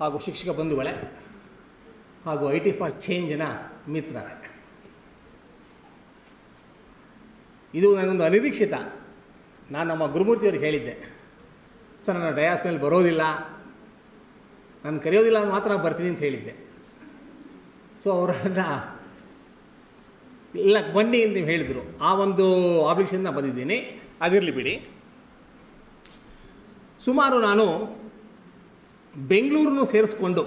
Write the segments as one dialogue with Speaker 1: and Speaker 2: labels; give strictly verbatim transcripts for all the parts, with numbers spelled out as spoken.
Speaker 1: ಹಾಗೂ ಶಿಕ್ಷಕ ಬಂಧುಗಳೇ ಹಾಗೂ ಐ ಟಿ ಫಾರ್ ಚೇಂಜ್ನ ಮಿತ್ರರೇ, ಇದು ನನಗೊಂದು ಅನಿರೀಕ್ಷಿತ. ನಾನು ನಮ್ಮ ಗುರುಮೂರ್ತಿಯವ್ರಿಗೆ ಹೇಳಿದ್ದೆ, ಸರ್ ನಾನು ಡಯಾಸ್ ಮೇಲೆ ಬರೋದಿಲ್ಲ, ನಾನು ಕರೆಯೋದಿಲ್ಲ ಅಂತ ಮಾತ್ರ ಬರ್ತೀನಿ ಅಂತ ಹೇಳಿದ್ದೆ. ಸೊ ಅವರನ್ನು ಇಲ್ಲ ಬನ್ನಿ ಅಂತ ನೀವು ಹೇಳಿದರು. ಆ ಒಂದು ಆಬ್ಲಿಷನ್ ನಾನು ಬಂದಿದ್ದೀನಿ, ಅದಿರಲಿ ಬಿಡಿ. ಸುಮಾರು ನಾನು ಬೆಂಗಳೂರನ್ನು ಸೇರಿಸ್ಕೊಂಡು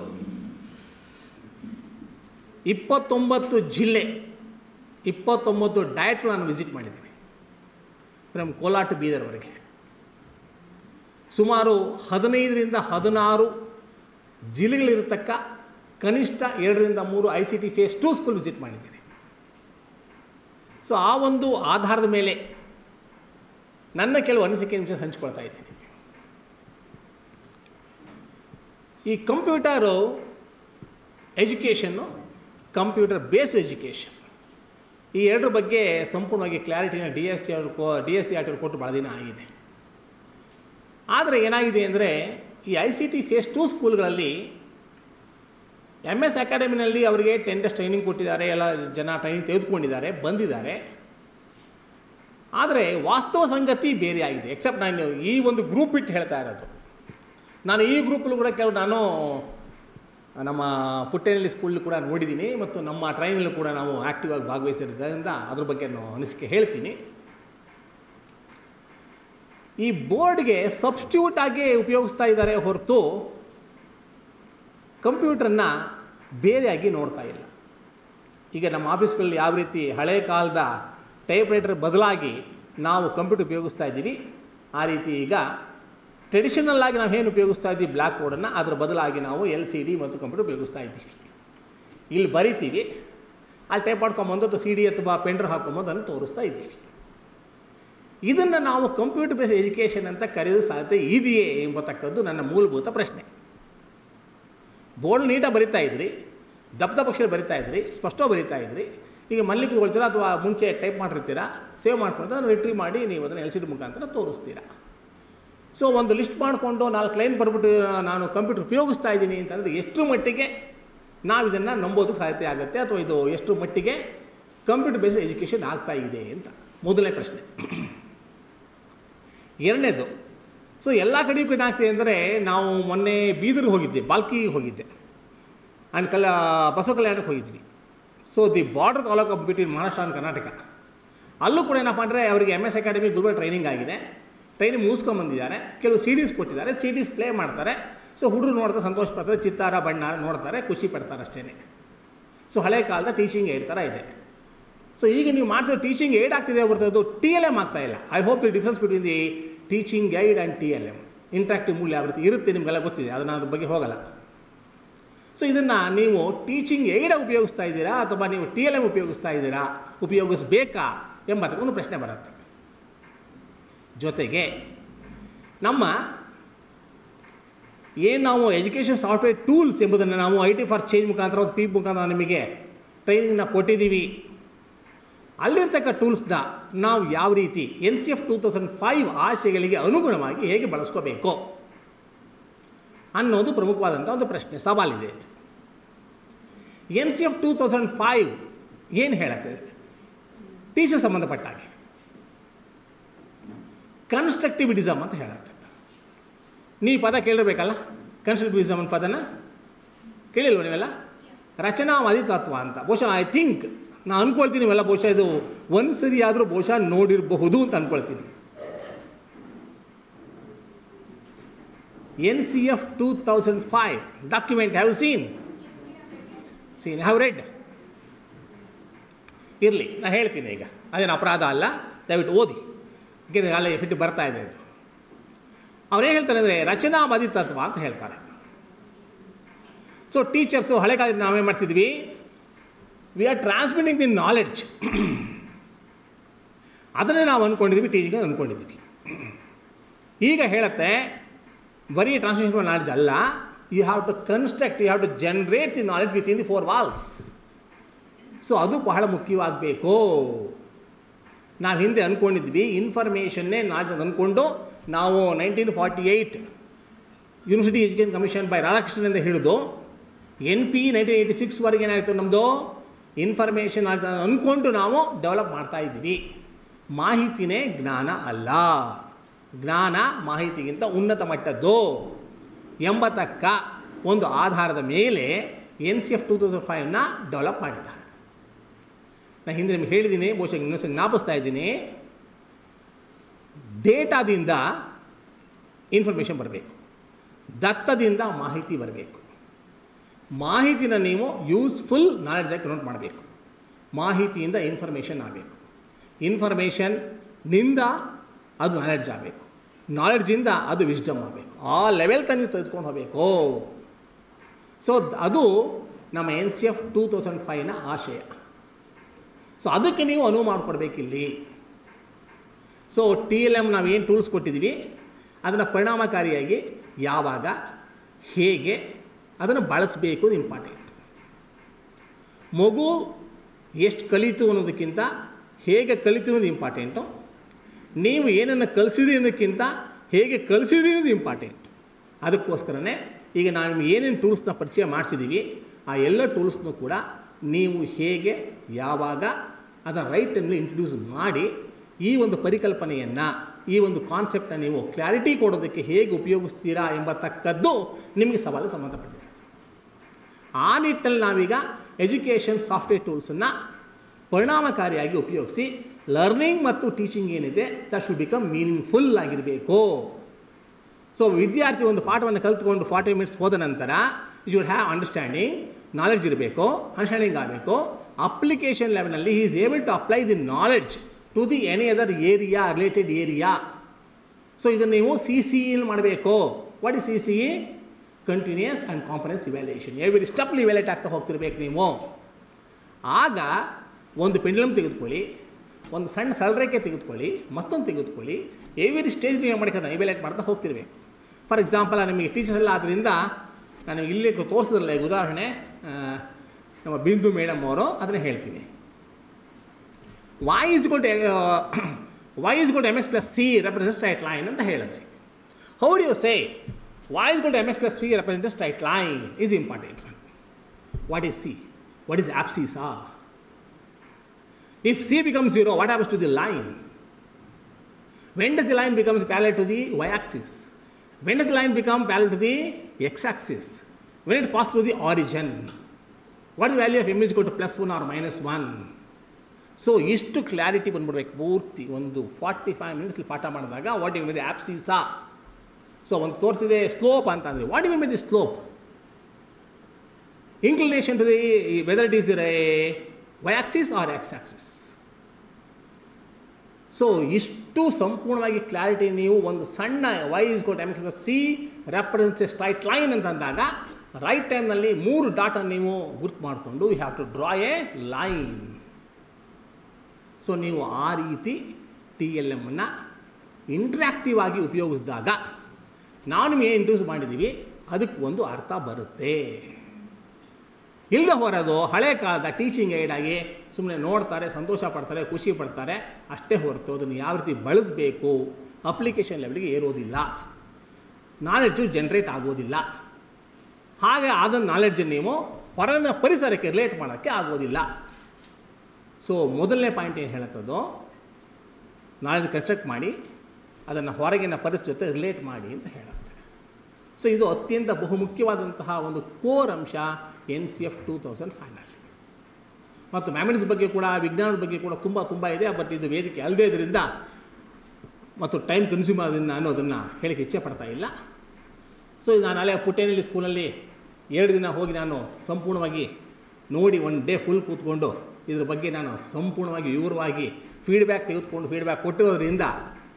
Speaker 1: ಇಪ್ಪತ್ತೊಂಬತ್ತು ಜಿಲ್ಲೆ ಇಪ್ಪತ್ತೊಂಬತ್ತು ಡಯಟ್ಗಳು ನಾನು ವಿಸಿಟ್ ಮಾಡಿದ್ದೀನಿ, ಫ್ರಮ್ ಕೋಲಾರ ಟು ಬೀದರ್ವರೆಗೆ. ಸುಮಾರು ಹದಿನೈದರಿಂದ ಹದಿನಾರು ಜಿಲ್ಲೆಗಳಿರತಕ್ಕ ಕನಿಷ್ಠ ಎರಡರಿಂದ ಮೂರು I C T phase two school visit ಮಾಡಿದ್ದೀನಿ. ಸೊ ಆ ಒಂದು ಆಧಾರದ ಮೇಲೆ ನನ್ನ ಕೆಲವು ಅನಿಸಿಕೆ ನಿಮಿಷ ಹಂಚ್ಕೊಳ್ತಾ ಇದ್ದೀನಿ. ಈ ಕಂಪ್ಯೂಟರು ಎಜುಕೇಷನ್ನು, ಕಂಪ್ಯೂಟರ್ ಬೇಸ್ಡ್ ಎಜುಕೇಷನ್, ಈ ಎರಡರ ಬಗ್ಗೆ ಸಂಪೂರ್ಣವಾಗಿ ಕ್ಲಾರಿಟಿನ ಡಿ ಎಸ್ ಸಿ ಅವರು ಕೋ D S C R T ಅವರು ಕೊಟ್ಟು ಭಾಳ ದಿನ ಆಗಿದೆ. ಆದರೆ ಏನಾಗಿದೆ ಅಂದರೆ, ಈ I C T phase two ಸ್ಕೂಲ್ಗಳಲ್ಲಿ ಎಮ್ ಎಸ್ ಅಕಾಡೆಮಿನಲ್ಲಿ ಅವರಿಗೆ ಟೆನ್ ಡೇಸ್ ಟ್ರೈನಿಂಗ್ ಕೊಟ್ಟಿದ್ದಾರೆ, ಎಲ್ಲ ಜನ ಟ್ರೈನಿಂಗ್ ತೆಗೆದುಕೊಂಡಿದ್ದಾರೆ, ಬಂದಿದ್ದಾರೆ. ಆದರೆ ವಾಸ್ತವ ಸಂಗತಿ ಬೇರೆ ಆಗಿದೆ. ಎಕ್ಸೆಪ್ಟ್ ನಾನು ಈ ಒಂದು ಗ್ರೂಪ್ ಬಿಟ್ಟು ಹೇಳ್ತಾ ಇರೋದು. ನಾನು ಈ ಗ್ರೂಪಲ್ಲೂ ಕೂಡ ಕೆಲವು ನಾನು ನಮ್ಮ ಪುಟ್ಟೇನಹಳ್ಳಿ ಸ್ಕೂಲ್ ಕೂಡ ನೋಡಿದ್ದೀನಿ, ಮತ್ತು ನಮ್ಮ ಟ್ರೈನಲ್ಲೂ ಕೂಡ ನಾವು ಆ್ಯಕ್ಟಿವ್ ಆಗಿ ಭಾಗವಹಿಸಿರೋದ್ರಿಂದ ಅದ್ರ ಬಗ್ಗೆ ನಾನು ಅನಿಸಿಕೆ ಹೇಳ್ತೀನಿ. ಈ ಬೋರ್ಡ್ಗೆ ಸಬ್ಸ್ಟಿಟ್ಯೂಟ್ ಆಗಿ ಉಪಯೋಗಿಸ್ತಾ ಇದ್ದಾರೆ ಹೊರತು ಕಂಪ್ಯೂಟ್ರನ್ನು ಬೇರೆಯಾಗಿ ನೋಡ್ತಾ ಇಲ್ಲ. ಈಗ ನಮ್ಮ ಆಫೀಸ್ಗಳಲ್ಲಿ ಯಾವ ರೀತಿ ಹಳೆ ಕಾಲದ ಟೈಪ್ ರೈಟರ್ ಬದಲಾಗಿ ನಾವು ಕಂಪ್ಯೂಟರ್ ಉಪಯೋಗಿಸ್ತಾ ಇದ್ದೀವಿ, ಆ ರೀತಿ ಈಗ ಟ್ರೆಡಿಷನಲ್ ಆಗಿ ನಾವೇನು ಉಪಯೋಗಿಸ್ತಾ ಇದ್ದೀವಿ ಬ್ಲ್ಯಾಕ್ ಬೋರ್ಡನ್ನು, ಅದರ ಬದಲಾಗಿ ನಾವು ಎಲ್ ಸಿ ಡಿ ಮತ್ತು ಕಂಪ್ಯೂಟರ್ ಉಪಯೋಗಿಸ್ತಾ ಇದ್ದೀವಿ. ಇಲ್ಲಿ ಬರಿತೀವಿ, ಅಲ್ಲಿ ಟೈಪ್ ಮಾಡ್ಕೊಂಬಂದು ಅಥವಾ ಸಿ ಡಿ ಅಥವಾ ಪೆಂಡ್ರೈವ್ ಹಾಕೊಂಬಂದು ಅದನ್ನು ತೋರಿಸ್ತಾ ಇದ್ದೀವಿ. ಇದನ್ನು ನಾವು ಕಂಪ್ಯೂಟರ್ ಬೇಸ್ಡ್ ಎಜುಕೇಷನ್ ಅಂತ ಕರೆಯೋದು ಸಾಧ್ಯತೆ ಇದೆಯೇ ಎಂಬತಕ್ಕದ್ದು ನನ್ನ ಮೂಲಭೂತ ಪ್ರಶ್ನೆ. ಬೋರ್ಡ್ ನೀಟಾಗಿ ಬರಿತಾ ಇದ್ರಿ, ದಪ್ಪ ದಪ್ಪ ಅಕ್ಷರ ಬರಿತಾ ಇದ್ರಿ, ಸ್ಪಷ್ಟ ಬರಿತಾ ಇದ್ರಿ. ಈಗ ಮನೇಲಿ ಕೂತ್ಕೊಳ್ತೀರಾ ಅಥವಾ ಮುಂಚೆ ಟೈಪ್ ಮಾಡಿರ್ತೀರಾ, ಸೇವ್ ಮಾಡ್ಕೊಂಡು ಅದನ್ನು ರಿಟ್ರೀವ್ ಮಾಡಿ ನೀವು ಅದನ್ನು ಎಲ್ ಸಿ ಡಿ ಮುಖಾಂತರ ತೋರಿಸ್ತೀರಾ. ಸೊ ಒಂದು ಲಿಸ್ಟ್ ಮಾಡಿಕೊಂಡು ನಾಲ್ಕು ಲೈನ್ ಬರ್ಬಿಟ್ಟು ನಾನು ಕಂಪ್ಯೂಟರ್ ಉಪಯೋಗಿಸ್ತಾ ಇದ್ದೀನಿ ಅಂತಂದರೆ ಎಷ್ಟು ಮಟ್ಟಿಗೆ ನಾವು ಇದನ್ನು ನಂಬೋದಕ್ಕೆ ಸಾಧ್ಯತೆ ಆಗುತ್ತೆ, ಅಥವಾ ಇದು ಎಷ್ಟು ಮಟ್ಟಿಗೆ ಕಂಪ್ಯೂಟರ್ ಬೇಸ್ಡ್ ಎಜುಕೇಷನ್ ಆಗ್ತಾ ಇದೆ ಅಂತ ಮೊದಲನೇ ಪ್ರಶ್ನೆ. ಎರಡನೇದು, ಸೊ ಎಲ್ಲ ಕಡೆಯೂ ಏನಾಗ್ತಿದೆ ಅಂದರೆ, ನಾವು ಮೊನ್ನೆ ಬೀದರ್ಗೆ ಹೋಗಿದ್ದೆ, ಬಾಲ್ಕಿಗೆ ಹೋಗಿದ್ದೆ, ಆ್ಯಂಡ್ ಕಲ ಬಸವ ಕಲ್ಯಾಣಕ್ಕೆ ಹೋಗಿದ್ವಿ. So the border taluk of between Maharashtra and Karnataka. ಅಲ್ಲೂ ಕೂಡ ಏನಪ್ಪ ಅಂದರೆ ಅವರಿಗೆ ಎಮ್ ಎಸ್ ಅಕಾಡೆಮಿ ಗುರುಗಳು ಟ್ರೈನಿಂಗ್ ಆಗಿದೆ, ಟ್ರೈನಿಂಗ್ ಮುಗಿಸ್ಕೊಂಬಂದಿದ್ದಾರೆ, ಕೆಲವು ಸಿ ಡಿಸ್ ಕೊಟ್ಟಿದ್ದಾರೆ, ಸಿ ಡಿಸ್ ಪ್ಲೇ ಮಾಡ್ತಾರೆ. ಸೊ ಹುಡುಗರು ನೋಡ್ತಾರೆ, ಸಂತೋಷ ಪಡ್ತಾರೆ, ಚಿತ್ತಾರ ಬಣ್ಣ ನೋಡ್ತಾರೆ, ಖುಷಿ ಪಡ್ತಾರೆ ಅಷ್ಟೇ. ಸೊ ಹಳೆ ಕಾಲದ ಟೀಚಿಂಗ್ ಏಡ್ ಥರ ಇದೆ. ಸೊ ಈಗ ನೀವು ಮಾಡ್ತಿರೋ ಟೀಚಿಂಗ್ ಏಡ್ ಆಗ್ತಿದೆ ಹೊರತು ಟಿ ಎಲ್ ಎಮ್ ಆಗ್ತಾ ಇಲ್ಲ. I hope the difference between the teaching guide and T L M, interactive ಮೂಲ್ಯ ಯಾವ ರೀತಿ ಇರುತ್ತೆ ನಿಮಗೆಲ್ಲ ಗೊತ್ತಿದೆ, ಅದನ್ನು ಅದ್ರ ಬಗ್ಗೆ ಹೋಗಲ್ಲ. ಸೊ ಇದನ್ನು ನೀವು ಟೀಚಿಂಗ್ ಏಡಾಗಿ ಉಪಯೋಗಿಸ್ತಾ ಇದ್ದೀರಾ ಅಥವಾ ನೀವು ಟಿ ಎಲ್ ಎಮ್ ಉಪಯೋಗಿಸ್ತಾ ಇದ್ದೀರಾ, ಉಪಯೋಗಿಸ್ಬೇಕಾ ಎಂಬತಕ್ಕೊಂದು ಪ್ರಶ್ನೆ ಬರುತ್ತೆ. ಜೊತೆಗೆ ನಮ್ಮ ಏನು ನಾವು ಎಜುಕೇಷನ್ ಸಾಫ್ಟ್ವೇರ್ ಟೂಲ್ಸ್ ಎಂಬುದನ್ನು ನಾವು ಐ ಟಿ ಫಾರ್ ಚೇಂಜ್ ಮುಖಾಂತರ ಒಂದು ಪಿ ಮುಖಾಂತರ ನಿಮಗೆ ಟ್ರೈನಿಂಗ್ನ ಕೊಟ್ಟಿದ್ದೀವಿ. ಅಲ್ಲಿರ್ತಕ್ಕ ಟೂಲ್ಸ್ನ ನಾವು ಯಾವ ರೀತಿ N C F two thousand five ಆಶಯಗಳಿಗೆ ಅನುಗುಣವಾಗಿ ಹೇಗೆ ಬಳಸ್ಕೋಬೇಕು ಅನ್ನೋದು ಪ್ರಮುಖವಾದಂಥ ಒಂದು ಪ್ರಶ್ನೆ, ಸವಾಲಿದೆ. N C F two thousand five ಏನು ಹೇಳುತ್ತೆ ಟೀಚರ್ ಸಂಬಂಧಪಟ್ಟ ಹಾಗೆ? ಕನ್ಸ್ಟ್ರಕ್ಟಿವಿಟಿಸಮ್ ಅಂತ ಹೇಳುತ್ತೆ. ನೀವು ಪದ ಕೇಳಿರ್ಬೇಕಲ್ಲ, ಕನ್ಸ್ಟ್ರಕ್ಟಿವಿಟಿಸಮ್ ಅಂತ ಪದನ ಕೇಳಿಲ್ವ ನೀವೆಲ್ಲ? ರಚನಾವಾದಿ ತತ್ವ ಅಂತ. ಬಹುಶಃ ಐ ಥಿಂಕ್ ನಾನು ಅಂದ್ಕೊಳ್ತೀನಿ ನೀವೆಲ್ಲ ಬಹುಶಃ ಇದು ಒಂದು ಸರಿ ಆದರೂ ಬಹುಶಃ ನೋಡಿರಬಹುದು ಅಂತ ಅಂದ್ಕೊಳ್ತೀನಿ. N C F two thousand five document have seen seen have read. ಇರಲಿ, ನಾನು ಹೇಳ್ತೀನಿ ಈಗ, ಅದೇನು ಅಪರಾಧ ಅಲ್ಲ, ದಯವಿಟ್ಟು ಓದಿ, ಯಾಕೆಂದರೆ ಅಲ್ಲೇ ಫಿಟ್ ಬರ್ತಾ ಇದೆ ಅದು. ಅವ್ರೇನು ಹೇಳ್ತಾರೆ ಅಂದರೆ ರಚನಾವಾದಿ ತತ್ವ ಅಂತ ಹೇಳ್ತಾರೆ. ಸೊ ಟೀಚರ್ಸು ಹಳೆ ಕಾಲದಲ್ಲಿ ನಾವೇನು ಮಾಡ್ತಿದ್ವಿ, we are transmitting the knowledge, ಅದನ್ನೇ ನಾವು ಅಂದ್ಕೊಂಡಿದ್ವಿ, ಟೀಚಿಂಗ್ ಅಂದ್ಕೊಂಡಿದ್ವಿ. ಈಗ ಹೇಳುತ್ತೆ ಬರೀ ಟ್ರಾನ್ಸ್ಮಿಷನ್ ನಾಲೆಡ್ಜ್ ಅಲ್ಲ, you have to construct, you have to generate the knowledge within the four walls. So ಅದು ಬಹಳ ಮುಖ್ಯವಾಗಬೇಕು. ನಾವು ಹಿಂದೆ ಅಂದ್ಕೊಂಡಿದ್ವಿ ಇನ್ಫಾರ್ಮೇಷನ್ನೇ ನಾಲೆಡ್ಜ್ ಅಂದ್ಕೊಂಡು ನಾವು nineteen forty eight university education commission by Radhakrishnan ಹಿಡಿದು ಎನ್ ಪಿ ನೈನ್ಟೀನ್ ಏಯ್ಟಿ ಸಿಕ್ಸ್ವರೆಗೆ ಏನಾಯಿತು ನಮ್ಮದು ಇನ್ಫಾರ್ಮೇಷನ್ ಅಂತ ಅಂದ್ಕೊಂಡು ನಾವು ಡೆವಲಪ್ ಮಾಡ್ತಾ ಇದ್ದೀವಿ. ಮಾಹಿತಿನೇ ಜ್ಞಾನ ಅಲ್ಲ, ಜ್ಞಾನ ಮಾಹಿತಿಗಿಂತ ಉನ್ನತ ಮಟ್ಟದ್ದು ಎಂಬತಕ್ಕ ಒಂದು ಆಧಾರದ ಮೇಲೆ N C F two thousand ಫೈವ್ನ ಡೆವಲಪ್ ಮಾಡಿದ್ದಾರೆ. ನಾನು ಹಿಂದೆ ನಿಮ್ಗೆ ಹೇಳಿದ್ದೀನಿ, ಬಹುಶಃ ಇನ್ನೊಂದು ಜ್ಞಾಪಿಸ್ತಾ ಇದ್ದೀನಿ, ಡೇಟಾದಿಂದ ಇನ್ಫಾರ್ಮೇಷನ್ ಬರಬೇಕು, ದತ್ತದಿಂದ ಮಾಹಿತಿ ಬರಬೇಕು. ಮಾಹಿತಿನ ನೀವು ಯೂಸ್ಫುಲ್ ನಾಲೆಡ್ಜಾಗಿ ಕನ್ವರ್ಟ್ ಮಾಡಬೇಕು. ಮಾಹಿತಿಯಿಂದ ಇನ್ಫಾರ್ಮೇಷನ್ ಆಗಬೇಕು, ಇನ್ಫಾರ್ಮೇಷನ್ನಿಂದ ಅದು ನಾಲೆಡ್ಜ್ ಆಗಬೇಕು, ನಾಲೆಡ್ಜಿಂದ ಅದು ವಿಸ್ಡಮ್ ಆಗಬೇಕು. ಆ ಲೆವೆಲ್ ತನಕ ತೆಗೆದುಕೊಂಡು ಹೋಗಬೇಕು. ಸೊ ಅದು ನಮ್ಮ N C F two thousand ಫೈವ್ನ ಆಶಯ. ಸೊ ಅದಕ್ಕೆ ನೀವು ಅನುವು ಮಾಡಿಕೊಡ್ಬೇಕಿಲ್ಲಿ. ಸೊ ಟಿ ಎಲ್ ಎಮ್ ನಾವು ಏನು ಟೂಲ್ಸ್ ಕೊಟ್ಟಿದ್ದೀವಿ ಅದನ್ನು ಪರಿಣಾಮಕಾರಿಯಾಗಿ ಯಾವಾಗ ಹೇಗೆ ಅದನ್ನು ಬಳಸಬೇಕು ಇಂಪಾರ್ಟೆಂಟ್. ಮಗು ಎಷ್ಟು ಕಲಿತು ಅನ್ನೋದಕ್ಕಿಂತ ಹೇಗೆ ಕಲಿತು ಅನ್ನೋದು ಇಂಪಾರ್ಟೆಂಟು. ನೀವು ಏನನ್ನು ಕಲಿಸಿದ್ರಿ ಅನ್ನೋದಕ್ಕಿಂತ ಹೇಗೆ ಕಲಿಸಿದ್ರಿ ಅನ್ನೋದು ಇಂಪಾರ್ಟೆಂಟ್. ಅದಕ್ಕೋಸ್ಕರನೇ ಈಗ ನಾವು ನಿಮ್ಗೆ ಏನೇನು ಟೂಲ್ಸ್ನ ಪರಿಚಯ ಮಾಡಿಸಿದ್ದೀವಿ ಆ ಎಲ್ಲ ಟೂಲ್ಸ್ನೂ ಕೂಡ ನೀವು ಹೇಗೆ ಯಾವಾಗ ಅದನ್ನು ರೈಟ್ ಟೈಮ್ಲಿ ಇಂಟ್ರೊಡ್ಯೂಸ್ ಮಾಡಿ ಈ ಒಂದು ಪರಿಕಲ್ಪನೆಯನ್ನು ಈ ಒಂದು ಕಾನ್ಸೆಪ್ಟನ್ನು ನೀವು ಕ್ಲಾರಿಟಿ ಕೊಡೋದಕ್ಕೆ ಹೇಗೆ ಉಪಯೋಗಿಸ್ತೀರಾ ಎಂಬತಕ್ಕದ್ದು ನಿಮಗೆ ಸವಾಲು ಸಂಬಂಧಪಟ್ಟಿದೆ. ಆ ನಿಟ್ಟಲ್ಲಿ ನಾವೀಗ ಎಜುಕೇಷನ್ ಸಾಫ್ಟ್ವೇರ್ ಟೂಲ್ಸನ್ನು ಪರಿಣಾಮಕಾರಿಯಾಗಿ ಉಪಯೋಗಿಸಿ ಲರ್ನಿಂಗ್ ಮತ್ತು ಟೀಚಿಂಗ್ ಏನಿದೆ ದಟ್ ಶುಡ್ ಬಿಕಮ್ ಮೀನಿಂಗ್ಫುಲ್ ಆಗಿರಬೇಕು. ಸೊ ವಿದ್ಯಾರ್ಥಿ ಒಂದು ಪಾಠವನ್ನು ಕಲಿತ್ಕೊಂಡು ಫಾರ್ಟಿ ಮಿನಿಟ್ಸ್ ಹೋದ ನಂತರ you should have understanding, knowledge ಇರಬೇಕು, ಅಂಡರ್ಸ್ಟ್ಯಾಂಡಿಂಗ್ ಆಗಬೇಕು. ಅಪ್ಲಿಕೇಶನ್ ಲೆವೆಲ್ನಲ್ಲಿ he is able to apply the knowledge to the any other area, related area. So ಇದನ್ನು ನೀವು ಸಿ ಸಿ ಇಲ್ ಮಾಡಬೇಕು. What is C C E? Continuous and comprehensive evaluation. Every ಸ್ಟೆಪ್ಲಿ evaluate ಆಗ್ತಾ ಹೋಗ್ತಿರ್ಬೇಕು ನೀವು. ಆಗ ಒಂದು ಪೆಂಡ್ಯುಲಮ್ ತೆಗೆದುಕೊಳ್ಳಿ, ಒಂದು ಸಣ್ಣ ಸರಳರೇಖೆ ತೆಗೆದುಕೊಳ್ಳಿ, ಮತ್ತೊಂದು ತೆಗೆದುಕೊಳ್ಳಿ, ಎವ್ರಿ ಸ್ಟೇಜ್ ನೀವು ಮಾಡ್ಕೊಂಡು ಇವ್ಯಾಲ್ಯೂಯೇಟ್ ಮಾಡ್ತಾ ಹೋಗ್ತಿರ್ಬೇಕು. ಫಾರ್ ಎಕ್ಸಾಂಪಲ್ ನಿಮಗೆ ಟೀಚರ್ಸ್ ಎಲ್ಲ ಆದ್ದರಿಂದ ನಾನು ಇಲ್ಲಿ ತೋರಿಸಿದ್ರಲ್ಲ ಈಗ ಉದಾಹರಣೆ ನಮ್ಮ ಬಿಂದು ಮೇಡಮ್ ಅವರು ಅದನ್ನು ಹೇಳ್ತೀನಿ. y is equal to uh, y is equal to mx plus c represents straight line ಅಂತ ಹೇಳಿದ್ರಿ. How do you say y is equal to mx plus c represents straight line is important. What is c? What is abscissa? If c becomes zero, what happens to the line? When does the line becomes parallel to the y-axis? When does the line become parallel to the x-axis? When it passes through the origin? What is the value of m is equal to plus one or minus one? So ಇಷ್ಟು clarity ಬಂದ್ಬಿಡ್ಬೇಕು. ಪೂರ್ತಿ ಒಂದು forty five ಮಿನಿಟ್ಸಲ್ಲಿ ಪಾಠ ಮಾಡಿದಾಗ what you mean abscissa. So ಒಂದು ತೋರಿಸಿದೆ slope ಅಂತ ಅಂದರೆ what you mean the slope, inclination to the whether it is the y axis or x axis. So ಇಷ್ಟು ಸಂಪೂರ್ಣವಾಗಿ ಕ್ಲಾರಿಟಿ ನೀವು ಒಂದು ಸಣ್ಣ y is quote M C reference straight line ಅಂತ ಅಂದಾಗ ರೈಟ್ ಟೈಮ್ನಲ್ಲಿ ಮೂರು ಡಾಟನ್ನು ನೀವು ಗುರ್ತು ಮಾಡಿಕೊಂಡು you have to draw A line. So ನೀವು ಆ ರೀತಿ ಟಿ ಎಲ್ ಎಮ್ಮನ್ನು ಇಂಟ್ರ್ಯಾಕ್ಟಿವ್ ಆಗಿ ಉಪಯೋಗಿಸಿದಾಗ ನಾವು ನಿಮಗೆ ಇಂಟ್ರೊಡ್ಯೂಸ್ ಮಾಡಿದ್ದೀವಿ ಅದಕ್ಕೆ ಒಂದು ಅರ್ಥ ಬರುತ್ತೆ. ಇಲ್ಲದೆ ಹೊರದು ಹಳೆ ಕಾಲದ ಟೀಚಿಂಗ್ ಏಡಾಗಿ ಸುಮ್ಮನೆ ನೋಡ್ತಾರೆ, ಸಂತೋಷ ಪಡ್ತಾರೆ, ಖುಷಿ ಪಡ್ತಾರೆ ಅಷ್ಟೇ ಹೊರತು ಅದನ್ನು ಯಾವ ರೀತಿ ಬಳಸಬೇಕು ಅಪ್ಲಿಕೇಶನ್ ಲೆವೆಲ್ಗೆ ಏರೋದಿಲ್ಲ, ನಾಲೆಡ್ಜು ಜನ್ರೇಟ್ ಆಗೋದಿಲ್ಲ. ಹಾಗೆ ಆದ ನಾಲೆಡ್ಜನ್ನು ನೀವು ಹೊರನ ಪರಿಸರಕ್ಕೆ ರಿಲೇಟ್ ಮಾಡೋಕ್ಕೆ ಆಗೋದಿಲ್ಲ. ಸೊ ಮೊದಲನೇ ಪಾಯಿಂಟ್ ಏನು ಹೇಳುತ್ತದೋ ನಾಲೆಡ್ಜ್ ಕನ್ಸ್ಟ್ರಕ್ಟ್ ಮಾಡಿ ಅದನ್ನು ಹೊರಗಿನ ಪರಿಸ್ಥಿತಿ ಜೊತೆ ರಿಲೇಟ್ ಮಾಡಿ ಅಂತ ಹೇಳುತ್ತೆ. ಸೊ ಇದು ಅತ್ಯಂತ ಬಹುಮುಖ್ಯವಾದಂತಹ ಒಂದು ಕೋರ್ ಅಂಶ N C F two thousand ಫೈವ್ನಲ್ಲಿ. ಮತ್ತು ಮ್ಯಾಥಮೆಟಿಕ್ಸ್ ಬಗ್ಗೆ ಕೂಡ ವಿಜ್ಞಾನದ ಬಗ್ಗೆ ಕೂಡ ತುಂಬ ತುಂಬ ಇದೆ. ಬಟ್ ಇದು ವೇದಿಕೆ ಅಲ್ಲದೇ ಇದರಿಂದ ಮತ್ತು ಟೈಮ್ ಕನ್ಸ್ಯೂಮ್ ಅದನ್ನು ಅನ್ನೋದನ್ನು ಹೇಳಿಕ್ಕೆ ಇಚ್ಛೆ ಪಡ್ತಾ ಇಲ್ಲ. ಸೊ ಇದು ನಾನು ಅಲ್ಲೇ ಪುಟ್ಟೇನಹಳ್ಳಿ ಸ್ಕೂಲಲ್ಲಿ ಎರಡು ದಿನ ಹೋಗಿ ನಾನು ಸಂಪೂರ್ಣವಾಗಿ ನೋಡಿ ಒನ್ ಡೇ ಫುಲ್ ಕೂತ್ಕೊಂಡು ಇದ್ರ ಬಗ್ಗೆ ನಾನು ಸಂಪೂರ್ಣವಾಗಿ ವಿವರವಾಗಿ ಫೀಡ್ಬ್ಯಾಕ್ ತೆಗೆದುಕೊಂಡು ಫೀಡ್ಬ್ಯಾಕ್ ಕೊಟ್ಟಿರೋದ್ರಿಂದ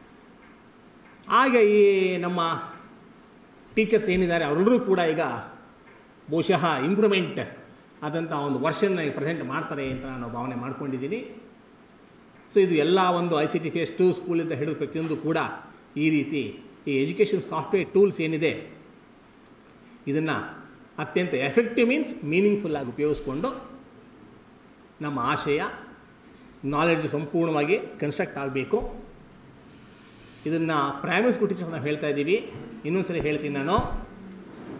Speaker 1: ಹಾಗೆ ಈ ನಮ್ಮ ಟೀಚರ್ಸ್ ಏನಿದ್ದಾರೆ ಅವರೆಲ್ಲರೂ ಕೂಡ ಈಗ ಬಹುಶಃ ಇಂಪ್ರೂವ್ಮೆಂಟ್ ಆದಂಥ ಒಂದು ವರ್ಷನ್ನ ಪ್ರೆಸೆಂಟ್ ಮಾಡ್ತಾರೆ ಅಂತ ನಾನು ಭಾವನೆ ಮಾಡ್ಕೊಂಡಿದ್ದೀನಿ. ಸೊ ಇದು ಎಲ್ಲ ಒಂದು I C T phase to ಸ್ಕೂಲಿಂದ ಹಿಡಿದು ಪ್ರತಿಯೊಂದು ಕೂಡ ಈ ರೀತಿ ಈ ಎಜುಕೇಷನ್ ಸಾಫ್ಟ್ವೇರ್ ಟೂಲ್ಸ್ ಏನಿದೆ ಇದನ್ನು ಅತ್ಯಂತ ಎಫೆಕ್ಟಿವ್ ಮೀನ್ಸ್ ಮೀನಿಂಗ್ಫುಲ್ಲಾಗಿ ಉಪಯೋಗಿಸ್ಕೊಂಡು ನಮ್ಮ ಆಶಯ ನಾಲೆಡ್ಜ್ ಸಂಪೂರ್ಣವಾಗಿ ಕನ್ಸ್ಟ್ರಕ್ಟ್ ಆಗಬೇಕು. ಇದನ್ನು ಪ್ರೈಮರಿ ಸ್ಕೂಲ್ ಟೀಚರ್ಸ್ ನಾವು ಹೇಳ್ತಾ ಇದ್ದೀವಿ. ಇನ್ನೊಂದು ಸಲ ಹೇಳ್ತೀನಿ ನಾನು,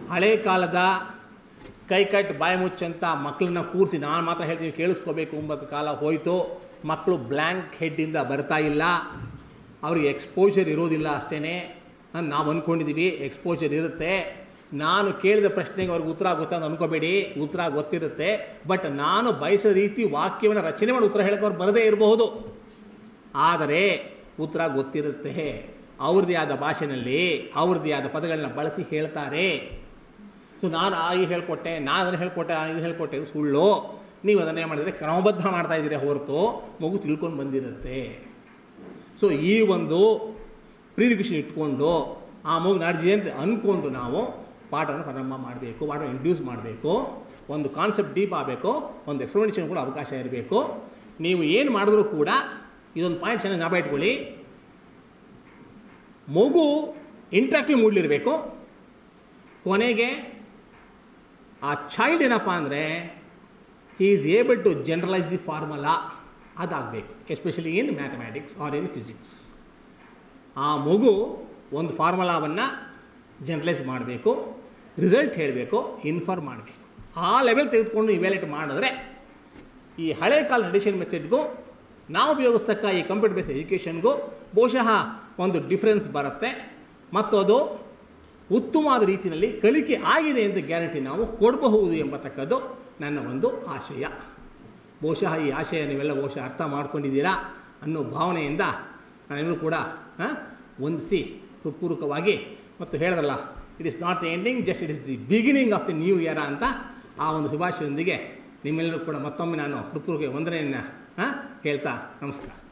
Speaker 1: ಹಳೆ ಕಾಲದ ಕೈಕಟ್ಟು ಬಾಯಿ ಮುಚ್ಚಂತ ಮಕ್ಕಳನ್ನ ಕೂರಿಸಿ ನಾನು ಮಾತ್ರ ಹೇಳ್ತೀನಿ ಕೇಳಿಸ್ಕೋಬೇಕು ಎಂಬತ್ತು ಕಾಲ ಹೋಯಿತು. ಮಕ್ಕಳು ಬ್ಲ್ಯಾಂಕ್ ಹೆಡ್ಡಿಂದ ಬರ್ತಾ ಇಲ್ಲ, ಅವ್ರಿಗೆ ಎಕ್ಸ್ಪೋಜರ್ ಇರೋದಿಲ್ಲ ಅಷ್ಟೇ. ನಾವು ಅಂದ್ಕೊಂಡಿದ್ದೀವಿ ಎಕ್ಸ್ಪೋಜರ್ ಇರುತ್ತೆ. ನಾನು ಕೇಳಿದ ಪ್ರಶ್ನೆಗೆ ಅವ್ರಿಗೆ ಉತ್ತರ ಗೊತ್ತಾ ಅಂತ ಅಂದ್ಕೋಬೇಡಿ, ಉತ್ತರ ಗೊತ್ತಿರುತ್ತೆ. ಬಟ್ ನಾನು ಬಯಸೋ ರೀತಿ ವಾಕ್ಯವನ್ನು ರಚನೆ ಮಾಡಿ ಉತ್ತರ ಹೇಳೋಕೆ ಅವ್ರು ಬರದೇ ಇರಬಹುದು, ಆದರೆ ಉತ್ತರ ಗೊತ್ತಿರುತ್ತೆ. ಅವ್ರದ್ದೇ ಆದ ಭಾಷೆಯಲ್ಲಿ ಅವ್ರದ್ದೇ ಆದ ಪದಗಳನ್ನ ಬಳಸಿ ಹೇಳ್ತಾರೆ. ಸೊ ನಾನು ಆ ಈ ಹೇಳ್ಕೊಟ್ಟೆ, ನಾನು ಅದನ್ನು ಹೇಳ್ಕೊಟ್ಟೆ, ಇದು ಹೇಳ್ಕೊಟ್ಟೆ, ಇದು ಸುಳ್ಳು. ನೀವು ಅದನ್ನೇ ಮಾಡಿದರೆ ಕ್ರಮಬದ್ಧ ಮಾಡ್ತಾಯಿದ್ದೀರಿ ಹೊರತು ಮಗು ತಿಳ್ಕೊಂಡು ಬಂದಿರುತ್ತೆ. ಸೊ ಈ ಒಂದು ಪ್ರಿರಿಕ್ವಿಷನ್ ಇಟ್ಕೊಂಡು ಆ ಮಗು ನಾಡಿದೆ ಅಂತ ಅಂದ್ಕೊಂಡು ನಾವು ಪಾಠವನ್ನು ಪ್ರಾರಂಭ ಮಾಡಬೇಕು, ಪಾಠವನ್ನು ಇಂಟ್ರಡ್ಯೂಸ್ ಮಾಡಬೇಕು. ಒಂದು ಕಾನ್ಸೆಪ್ಟ್ ಡೀಪ್ ಆಗಬೇಕು, ಒಂದು ಎಕ್ಸ್ಪ್ಲನೇಷನ್ ಕೂಡ ಅವಕಾಶ ಇರಬೇಕು. ನೀವು ಏನು ಮಾಡಿದ್ರೂ ಕೂಡ ಇದೊಂದು ಪಾಯಿಂಟ್ ಚೆನ್ನಾಗಿ ಜ್ಞಾಪಕ ಇಟ್ಕೊಳ್ಳಿ, ಮಗು ಇಂಟ್ರಾಕ್ಟಿವ್ ಮೂಡ್ಲಿರಬೇಕು. ಕೊನೆಗೆ ಆ ಚೈಲ್ಡ್ ಏನಪ್ಪ ಅಂದರೆ he is able to generalise the formula, ಅದಾಗಬೇಕು. Especially in mathematics or in physics. ಆ ಮಗು ಒಂದು ಫಾರ್ಮುಲಾವನ್ನು ಜನರಲೈಸ್ ಮಾಡಬೇಕು, ರಿಸಲ್ಟ್ ಹೇಳಬೇಕು, ಇನ್ಫಾರ್ಮ್ ಮಾಡಬೇಕು. ಆ ಲೆವೆಲ್ ತೆಗೆದುಕೊಂಡು ಇವ್ಯಾಲ್ಯೂಟ್ ಮಾಡಿದ್ರೆ ಈ ಹಳೆ ಕಾಲ ಟ್ರೆಡಿಷನ್ ಮೆಥಡ್ಗೂ ನಾವು ಉಪಯೋಗಿಸ್ತಕ್ಕ ಈ ಕಂಪ್ಯೂಟರ್ ಬೇಸ್ಡ್ ಎಜುಕೇಷನ್ಗೂ ಬಹುಶಃ ಒಂದು ಡಿಫ್ರೆನ್ಸ್ ಬರುತ್ತೆ ಮತ್ತು ಅದು ಉತ್ತಮವಾದ ರೀತಿಯಲ್ಲಿ ಕಲಿಕೆ ಆಗಿದೆ ಅಂತ ಗ್ಯಾರಂಟಿ ನಾವು ಕೊಡಬಹುದು ಎಂಬತಕ್ಕದ್ದು ನನ್ನ ಒಂದು ಆಶಯ. ಬಹುಶಃ ಈ ಆಶಯ ನೀವೆಲ್ಲ ಬಹುಶಃ ಅರ್ಥ ಮಾಡ್ಕೊಂಡಿದ್ದೀರಾ ಅನ್ನೋ ಭಾವನೆಯಿಂದ ನಾನೆಲ್ಲರೂ ಕೂಡ ಹೊಂದಿಸಿ ಹೃತ್ಪೂರ್ವಕವಾಗಿ ಮತ್ತು ಹೇಳಿದ್ರಲ್ಲ, it is not the ending, just it is the beginning of the new year ಅಂತ ಆ ಒಂದು ಶುಭಾಶಯದೊಂದಿಗೆ ನಿಮ್ಮೆಲ್ಲರೂ ಕೂಡ ಮತ್ತೊಮ್ಮೆ ನಾನು ಹೃತ್ಪೂರ್ವಕ ವಂದನೆಯನ್ನು ಹೇಳ್ತಾ ನಮಸ್ಕಾರ.